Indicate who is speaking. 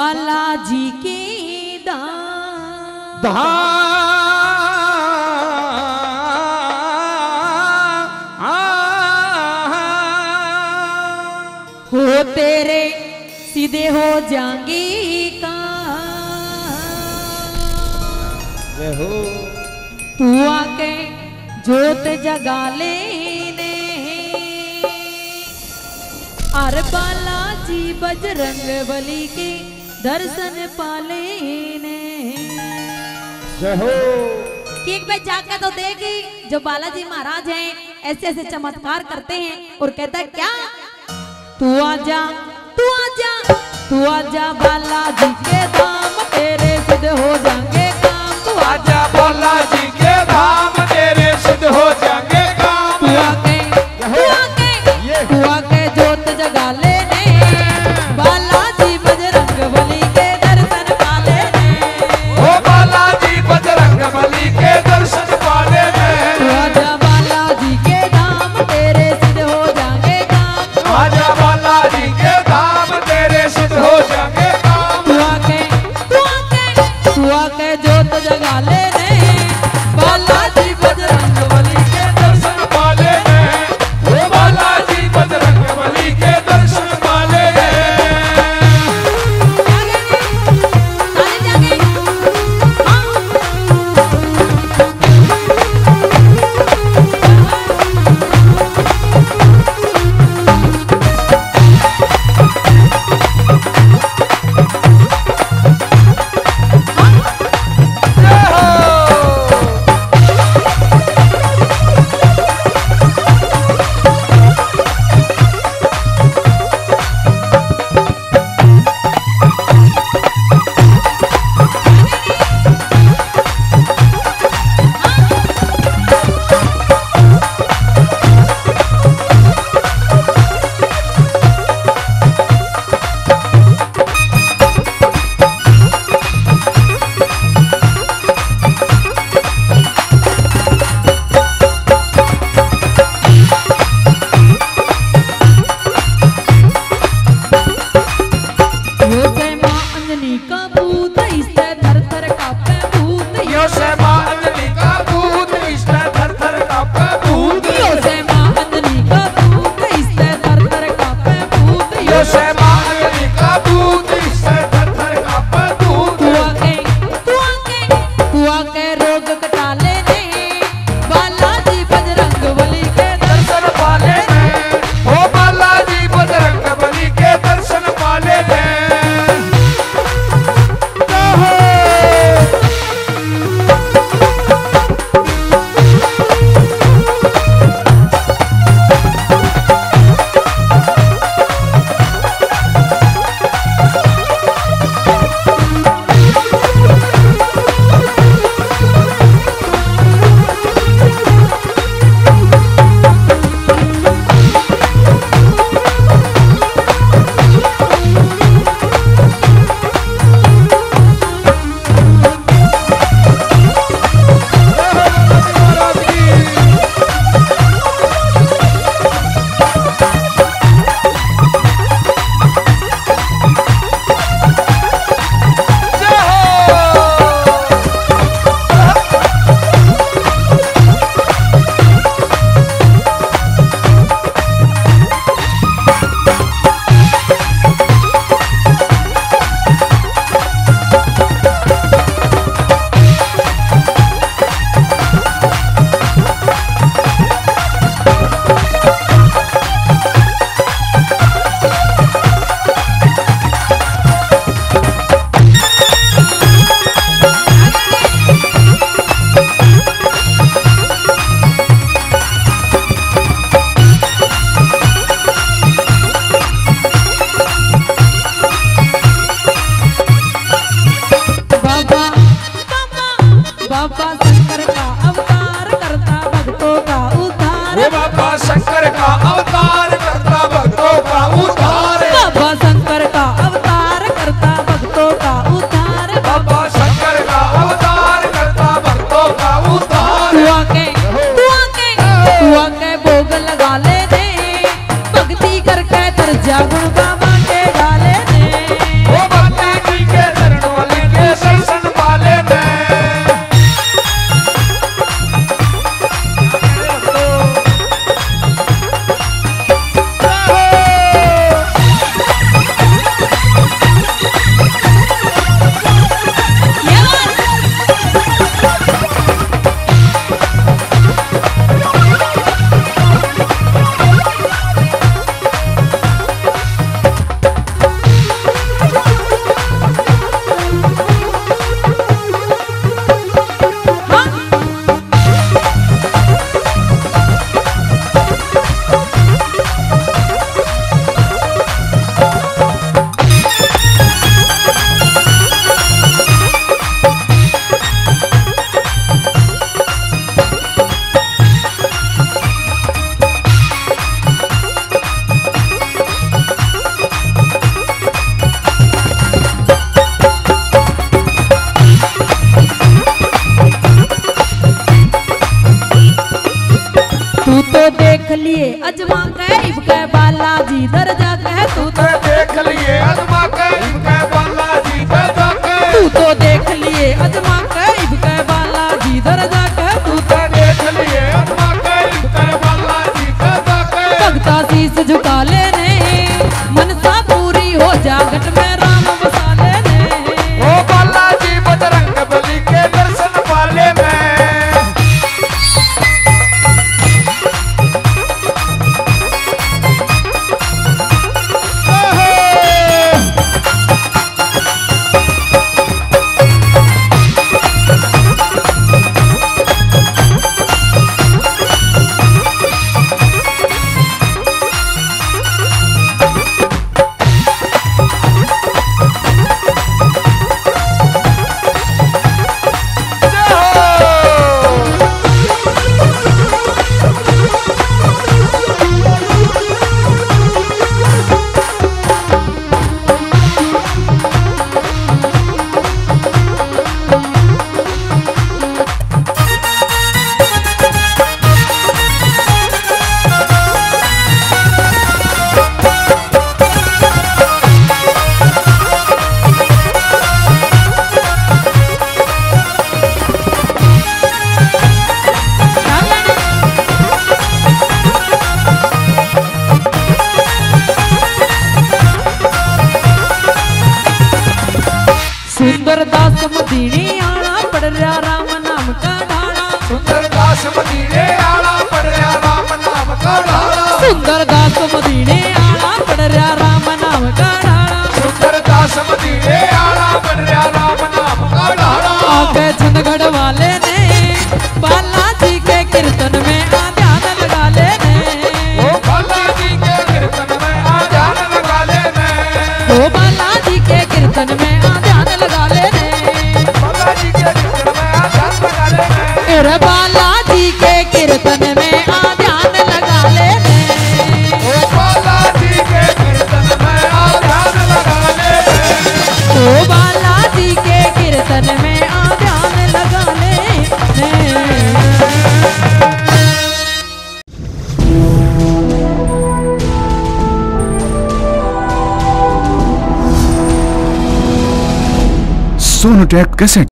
Speaker 1: बालाजी के हो तेरे सीधे हो जाएंगे
Speaker 2: हो
Speaker 1: तू आके जोत जगा लेने अरे बालाजी बजरंग बली के दर्शन पालेने
Speaker 2: हो
Speaker 1: कि एक बार जाकर तो देगी जो बालाजी महाराज हैं ऐसे ऐसे चमत्कार करते हैं और कहता है क्या तू आजा तू आजा तू आजा बालाजी के धाम तेरे सिद्ध हो जाएंगे काम तू
Speaker 2: आजा बालाजी के धाम तेरे सिद्ध हो जाएंगे काम
Speaker 1: तू आके जोत जगा लेने बालाजी बजरंग बली के दर्शन पा लेने
Speaker 2: ओ बालाजी बजरंग बली के दर्शन पा लेने
Speaker 1: तू आजा बालाजी के धाम तेरे सिद्ध हो जाएंगे काम
Speaker 2: आजा बालाजी के धाम तेरे सिद्ध हो जाएंगे काम
Speaker 1: तू आके जोत जगा लेने बालाजी बजरंग बली के
Speaker 2: दर्शन पा लेने ओ बालाजी बजरंग बली के दर्शन पा लेने
Speaker 1: लिए अजमा के इबके बालाजी दर्जा के तू तो
Speaker 2: देख लिए अजमा के इबके बालाजी दर्जा के
Speaker 1: तू तो देख लिए अजमा के इबके बालाजी दर्जा के तू तो
Speaker 2: देख लिए अजमा के इबके बालाजी दर्जा के
Speaker 1: भगता शीस झुका लेने मनसा पूरी हो जा घट में राम बसा लेने
Speaker 2: ओ बालाजी बजरंग बली के दर्शन वाले में
Speaker 1: सुंदरदास मदीने आला पड़ रहा राम नाम का ढाला
Speaker 2: सुंदरदास मदीने आला पड़ रहा राम नाम का ढाला
Speaker 1: सुंदरदास मदीने आला पड़ रहा राम नाम का ढाला
Speaker 2: सुंदरदास मदीने आला पड़ रहा राम नाम का ढाला
Speaker 1: आगे छनगढ़ वाले ने बालाजी के कीर्तन में आ ध्यान लगा लेने
Speaker 2: ओ बालाजी के कीर्तन में आ ध्यान लगा लेने
Speaker 1: ओ बालाजी के कीर्तन में आ ध्यान लगा लेने
Speaker 2: बालाजी के कीर्तन में आ ध्यान लगा लेने
Speaker 1: अरे बालाजी के कीर्तन में आ ध्यान लगा लेने
Speaker 2: ओ बालाजी के कीर्तन में आ ध्यान लगा लेने
Speaker 1: ओ बालाजी के कीर्तन में आ ध्यान लगा लेने
Speaker 3: सोनोटेक कैसेट।